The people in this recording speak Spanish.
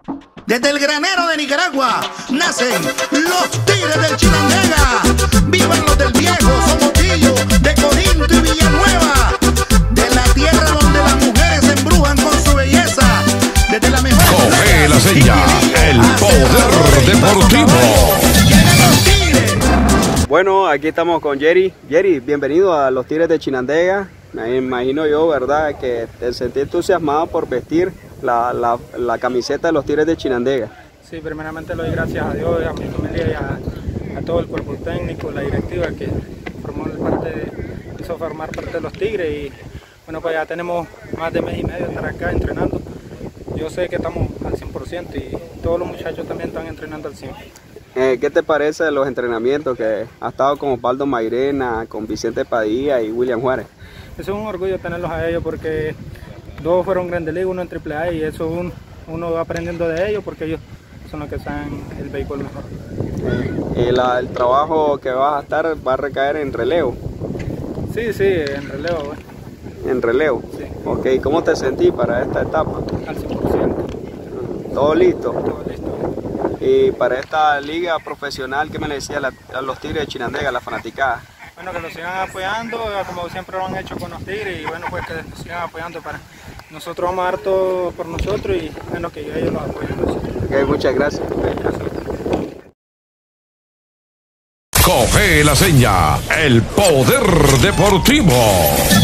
Desde el granero de Nicaragua nacen los Tigres del Chinandega. ¡Vivan los del Viejo, Somotillo, de Corinto y Villanueva! De la tierra donde las mujeres se embrujan con su belleza. Desde la mejor Coge la seña, el poder deportivo. ¡Llegan los Tigres! Bueno, aquí estamos con Jerry. Jerry, bienvenido a los Tigres de Chinandega. Me imagino yo, ¿verdad?, que te sentí entusiasmado por vestir la camiseta de los Tigres de Chinandega. Sí, primeramente le doy gracias a Dios, a mi familia y a todo el cuerpo técnico, la directiva que hizo formar parte de los Tigres. Y bueno, pues ya tenemos más de mes y medio de estar acá entrenando. Yo sé que estamos al 100% y todos los muchachos también están entrenando al 100%. ¿Qué te parece de los entrenamientos que ha estado con Osvaldo Mairena, con Vicente Padilla y William Juárez? Eso es un orgullo tenerlos a ellos porque dos fueron Grandes Ligas, uno en AAA, y eso uno va aprendiendo de ellos porque ellos son los que saben el béisbol mejor. El trabajo que vas a estar va a recaer en relevo. Sí, en relevo. Bueno. En relevo. Sí. Ok, ¿cómo te sentí para esta etapa? Al 100%. ¿Todo listo? Todo listo. Y para esta liga profesional, ¿qué me le decía a los Tigres de Chinandega, la fanaticada? Bueno, que los sigan apoyando, como siempre lo han hecho con los Tigres, y bueno, pues que nos sigan apoyando. Para nosotros vamos a dar todo por nosotros y bueno, que ellos los apoyen a nosotros. Okay, muchas gracias. Coge la seña, el poder deportivo.